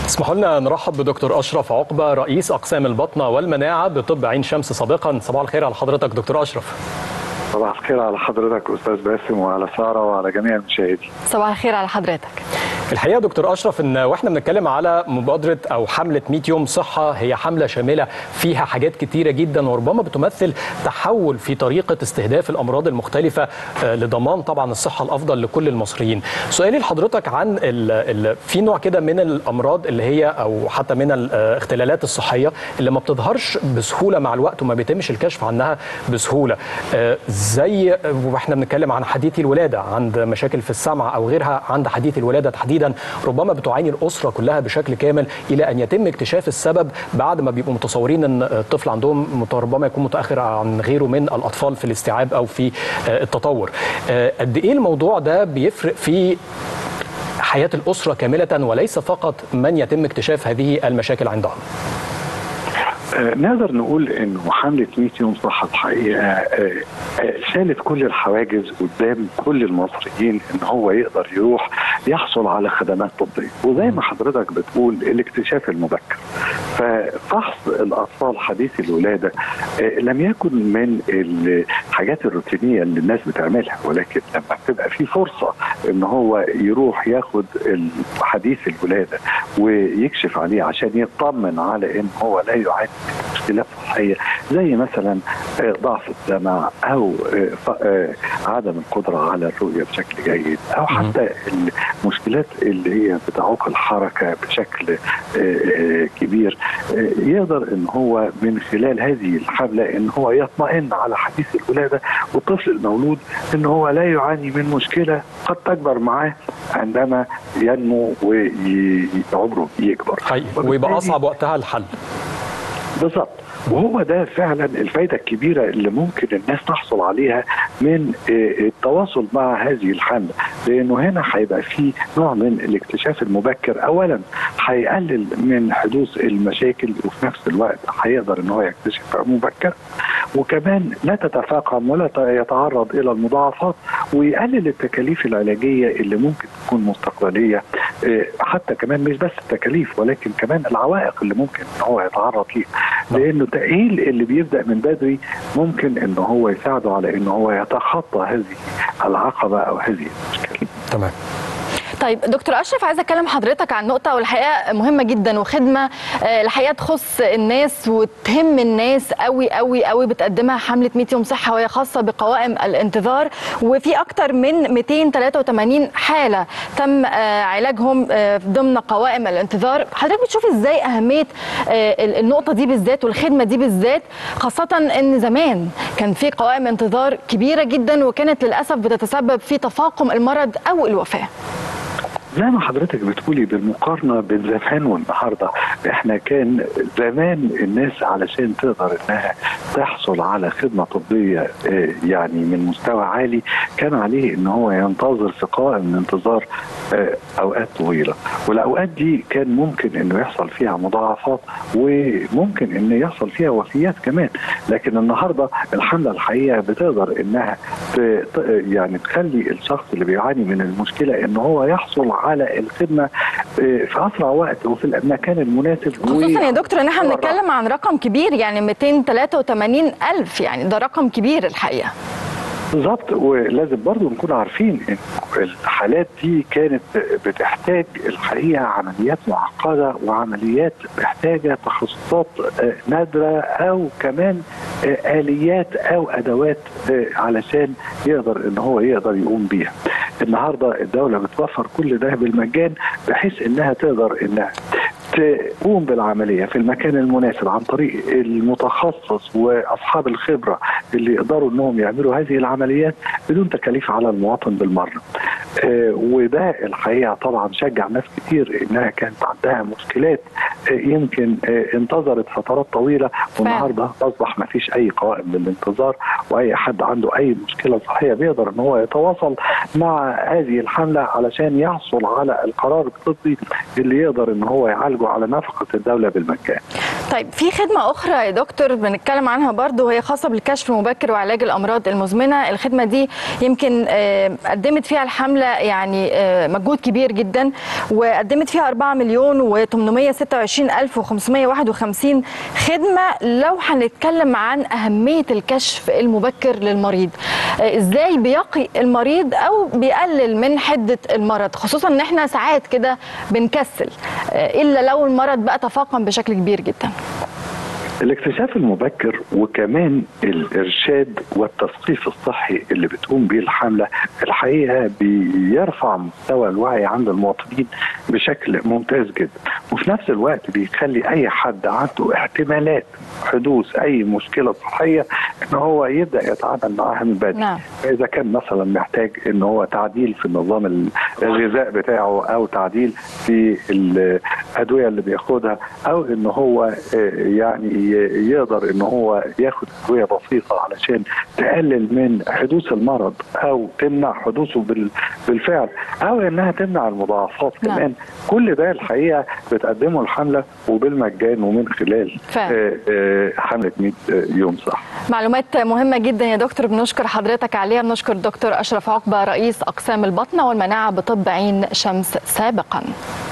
اسمحوا لنا نرحب بدكتور أشرف عقبة، رئيس أقسام البطنة والمناعة بطب عين شمس سابقا. صباح الخير على حضرتك دكتور أشرف. صباح الخير على حضرتك أستاذ باسم وعلى سارة وعلى جميع المشاهدين. صباح الخير على حضرتك. الحقيقة دكتور أشرف إن واحنا بنتكلم على مبادرة أو حملة 100 يوم صحة، هي حملة شاملة فيها حاجات كتيرة جدا وربما بتمثل تحول في طريقة استهداف الأمراض المختلفة لضمان طبعا الصحة الأفضل لكل المصريين. سؤالي لحضرتك عن في نوع كده من الأمراض اللي هي أو حتى من الاختلالات الصحية اللي ما بتظهرش بسهولة مع الوقت وما بيتمش الكشف عنها بسهولة، زي واحنا بنتكلم عن حديثي الولادة، عند مشاكل في السمع أو غيرها عند حديثي الولادة تحديدا، ربما بتعاني الأسرة كلها بشكل كامل إلى أن يتم اكتشاف السبب بعد ما بيبقوا متصورين أن الطفل عندهم ربما يكون متأخر عن غيره من الأطفال في الاستيعاب أو في التطور. قد إيه الموضوع ده بيفرق في حياة الأسرة كاملة وليس فقط من يتم اكتشاف هذه المشاكل عندهم؟ نقدر نقول انه حمله 100 يوم صحه الحقيقه شالت كل الحواجز قدام كل المصريين ان هو يقدر يروح يحصل على خدمات طبيه، وزي ما حضرتك بتقول الاكتشاف المبكر. ففحص الاطفال حديثي الولاده لم يكن من الحاجات الروتينيه اللي الناس بتعملها، ولكن لما بتبقى في فرصه ان هو يروح ياخد حديث الولاده ويكشف عليه عشان يطمن على ان هو لا يعاني مشكلات صحيه زي مثلا ضعف السمع او عدم القدره على الرؤيه بشكل جيد، او حتى المشكلات اللي هي بتعوق الحركه بشكل كبير، يقدر ان هو من خلال هذه الحمله ان هو يطمئن على حديث الولاده والطفل المولود ان هو لا يعاني من مشكله قد تكبر معاه عندما ينمو وعمره يكبر، ويبقى اصعب وقتها الحل. بالظبط، وهو ده فعلا الفايدة الكبيرة اللي ممكن الناس تحصل عليها من التواصل مع هذه الحملة، لأنه هنا هيبقى فيه نوع من الاكتشاف المبكر. أولا هيقلل من حدوث المشاكل، وفي نفس الوقت هيقدر ان هو يكتشف مبكر، وكمان لا تتفاقم ولا يتعرض إلى المضاعفات، ويقلل التكاليف العلاجية اللي ممكن تكون مستقبلية، حتى كمان مش بس التكاليف ولكن كمان العوائق اللي ممكن ان هو يتعرض ليها، لأنه التأهيل اللي بيبدأ من بدري ممكن ان هو يساعده على ان هو يتخطى هذه العقبة او هذه المشكلة. تمام. طيب دكتور أشرف، عايزه اكلم حضرتك عن نقطه والحقيقه مهمه جدا وخدمه الحقيقه تخص الناس وتهم الناس قوي قوي قوي بتقدمها حمله 100 يوم صحه، وهي خاصه بقوائم الانتظار، وفي اكثر من 283 حاله تم علاجهم ضمن قوائم الانتظار. حضرتك بتشوف ازاي اهميه النقطه دي بالذات والخدمه دي بالذات، خاصه ان زمان كان في قوائم انتظار كبيره جدا وكانت للاسف بتتسبب في تفاقم المرض او الوفاه؟ زي ما حضرتك بتقولي بالمقارنة بين زمان والنهاردة، احنا كان زمان الناس علشان تقدر انها تحصل على خدمة طبية يعني من مستوى عالي كان عليه ان هو ينتظر في قائم الانتظار اوقات طويلة، والاوقات دي كان ممكن انه يحصل فيها مضاعفات وممكن انه يحصل فيها وفيات كمان. لكن النهاردة الحملة الحقيقة بتقدر انها يعني تخلي الشخص اللي بيعاني من المشكلة ان هو يحصل على الخدمه في اسرع وقت وفي المكان المناسب، خصوصا يا دكتور ان احنا بنتكلم عن رقم كبير، يعني 283,000، يعني ده رقم كبير الحقيقه. بالظبط، ولازم برضو نكون عارفين ان الحالات دي كانت بتحتاج الحقيقه عمليات معقده وعمليات محتاجه تخصصات نادره او كمان اليات او ادوات علشان يقدر ان هو يقدر يقوم بيها. النهارده الدوله بتوفر كل ده بالمجان بحيث انها تقدر انها تقوم بالعمليه في المكان المناسب عن طريق المتخصص واصحاب الخبره اللي يقدروا انهم يعملوا هذه العمليات بدون تكاليف على المواطن بالمره. وده الحقيقه طبعا شجع ناس كتير انها كانت عندها مشكلات يمكن انتظرت فترات طويله، والنهارده اصبح ما فيش اي قوائم للانتظار، واي حد عنده اي مشكله صحيه بيقدر ان هو يتواصل مع هذه الحمله علشان يحصل على القرار الطبي اللي يقدر ان هو يعالجه على نفقه الدوله بالمجان. طيب في خدمة أخرى يا دكتور بنتكلم عنها برضو، وهي خاصة بالكشف المبكر وعلاج الأمراض المزمنة. الخدمة دي يمكن قدمت فيها الحملة يعني مجهود كبير جدا، وقدمت فيها 4,826,551 خدمة. لو هنتكلم عن أهمية الكشف المبكر للمريض، إزاي بيقي المريض أو بيقلل من حدة المرض، خصوصا إن احنا ساعات كده بنكسل إلا لو المرض بقى تفاقم بشكل كبير جدا. الاكتشاف المبكر وكمان الارشاد والتثقيف الصحي اللي بتقوم به الحمله الحقيقه بيرفع مستوى الوعي عند المواطنين بشكل ممتاز جدا، وفي نفس الوقت بيخلي اي حد عنده احتمالات حدوث اي مشكله صحيه ان هو يبدا يتعامل معاها من بدري. نعم. اذا كان مثلا محتاج ان هو تعديل في النظام الغذاء بتاعه، او تعديل في الادويه اللي بياخدها، او ان هو يعني يقدر ان هو ياخد ادويه بسيطه علشان تقلل من حدوث المرض او تمنع حدوثه بالفعل، او انها تمنع المضاعفات كمان. كل ده الحقيقه بتقدمه الحمله وبالمجان ومن خلال حمله 100 يوم صح. معلومات مهمه جدا يا دكتور، بنشكر حضرتك عليها. بنشكر الدكتور اشرف عقبه رئيس اقسام البطنه والمناعه بطب عين شمس سابقا.